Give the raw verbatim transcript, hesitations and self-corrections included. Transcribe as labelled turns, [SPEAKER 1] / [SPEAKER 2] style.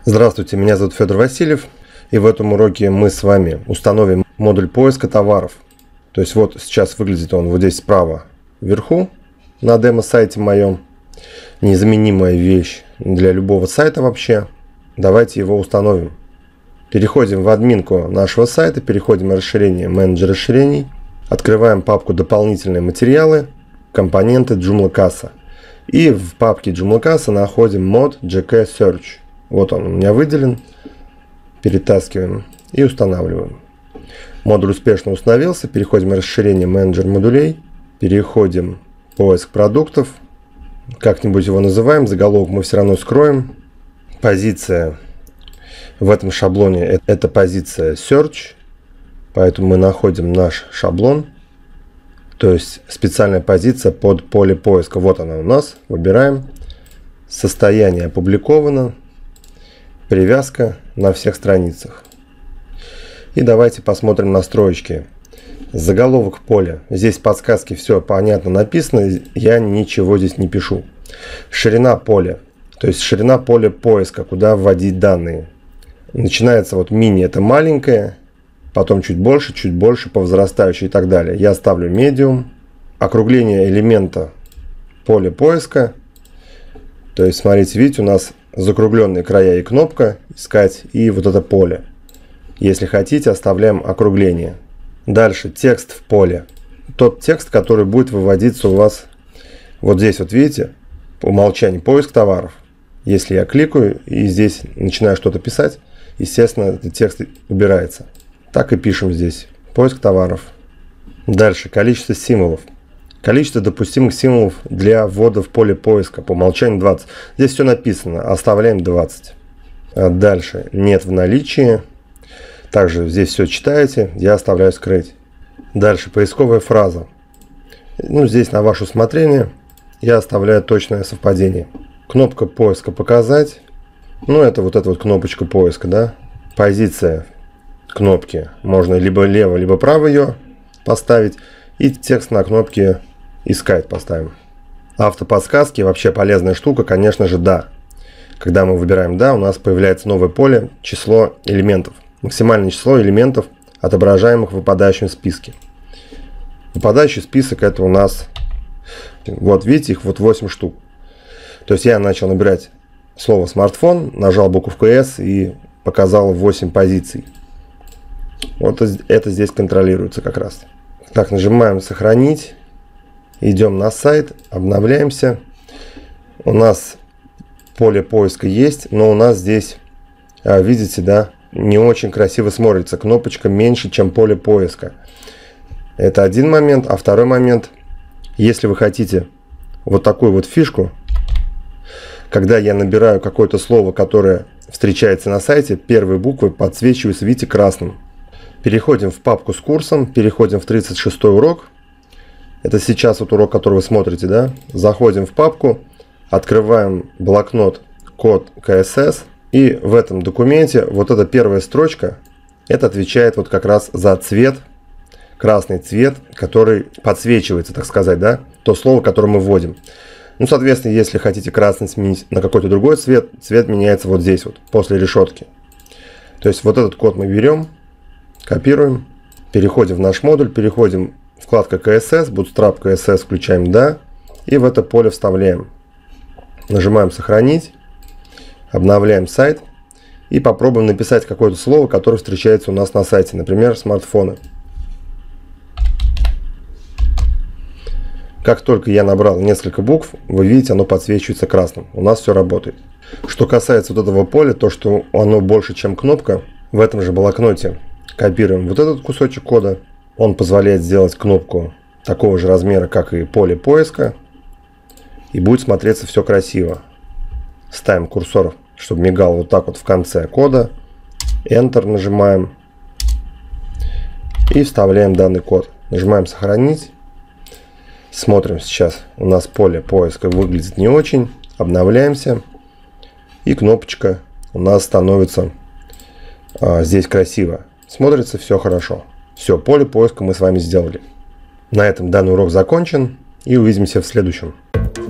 [SPEAKER 1] Здравствуйте, меня зовут Федор Васильев, и в этом уроке мы с вами установим модуль поиска товаров. То есть вот сейчас выглядит он вот здесь справа вверху на демо-сайте моем. Незаменимая вещь для любого сайта вообще. Давайте его установим. Переходим в админку нашего сайта, переходим в расширение менеджер расширений, открываем папку дополнительные материалы, компоненты Joomla касса. И в папке Joomla касса находим мод джей кей Search. Вот он у меня выделен. Перетаскиваем и устанавливаем. Модуль успешно установился. Переходим в расширение менеджер модулей. Переходим в поиск продуктов. Как-нибудь его называем. Заголовок мы все равно скроем. Позиция в этом шаблоне это позиция Search. Поэтому мы находим наш шаблон. То есть специальная позиция под поле поиска. Вот она у нас. Выбираем. Состояние опубликовано. Привязка на всех страницах. И давайте посмотрим настройки. Заголовок поля. Здесь подсказки все понятно написано. Я ничего здесь не пишу. Ширина поля. То есть ширина поля поиска, куда вводить данные. Начинается вот мини, это маленькое. Потом чуть больше, чуть больше по возрастающей и так далее. Я ставлю medium. Округление элемента поля поиска. То есть смотрите, видите, у нас закругленные края и кнопка искать, и вот это поле. Если хотите, оставляем округление. Дальше текст в поле. Тот текст, который будет выводиться у вас вот здесь, вот видите, по умолчанию поиск товаров. Если я кликаю и здесь начинаю что-то писать, естественно, этот текст убирается. Так и пишем здесь. Поиск товаров. Дальше количество символов. Количество допустимых символов для ввода в поле поиска по умолчанию двадцать. Здесь все написано. Оставляем двадцать. А дальше нет в наличии. Также здесь все читаете. Я оставляю скрыть. Дальше поисковая фраза. Ну, здесь на ваше усмотрение. Я оставляю точное совпадение. Кнопка поиска показать. Ну, это вот эта вот кнопочка поиска, да. Позиция кнопки. Можно либо лево, либо право ее поставить. И текст на кнопке искать поставим. Автоподсказки вообще полезная штука, конечно же, да. Когда мы выбираем да, у нас появляется новое поле, число элементов. Максимальное число элементов, отображаемых в выпадающем списке. Выпадающий список это у нас, вот видите, их вот восемь штук. То есть я начал набирать слово смартфон, нажал буковку S и показал восемь позиций. Вот это здесь контролируется как раз. Так, нажимаем сохранить. Идем на сайт, обновляемся. У нас поле поиска есть, но у нас здесь, видите, да, не очень красиво смотрится. Кнопочка меньше, чем поле поиска. Это один момент. А второй момент, если вы хотите вот такую вот фишку, когда я набираю какое-то слово, которое встречается на сайте, первые буквы подсвечиваются, видите, красным. Переходим в папку с курсом, переходим в тридцать шестой урок. Это сейчас вот урок, который вы смотрите, да? Заходим в папку, открываем блокнот код кей эс эс. И в этом документе вот эта первая строчка, это отвечает вот как раз за цвет, красный цвет, который подсвечивается, так сказать, да? То слово, которое мы вводим. Ну, соответственно, если хотите красный сменить на какой-то другой цвет, цвет меняется вот здесь вот, после решетки. То есть вот этот код мы берем. Копируем, переходим в наш модуль, переходим в вкладка кей эс эс, Bootstrap кей эс эс включаем да, и в это поле вставляем. Нажимаем сохранить, обновляем сайт и попробуем написать какое-то слово, которое встречается у нас на сайте, например, смартфоны. Как только я набрал несколько букв, вы видите, оно подсвечивается красным. У нас все работает. Что касается вот этого поля, то что оно больше, чем кнопка, в этом же блокноте копируем вот этот кусочек кода. Он позволяет сделать кнопку такого же размера, как и поле поиска. И будет смотреться все красиво. Ставим курсор, чтобы мигал вот так вот в конце кода. Enter нажимаем. И вставляем данный код. Нажимаем сохранить. Смотрим сейчас. У нас поле поиска выглядит не очень. Обновляемся. И кнопочка у нас становится а, здесь красиво. Смотрится все хорошо. Все, поле поиска мы с вами сделали. На этом данный урок закончен. И увидимся в следующем.